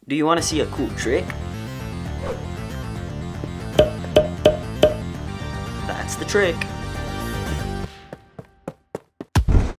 Do you want to see a cool trick? That's the trick.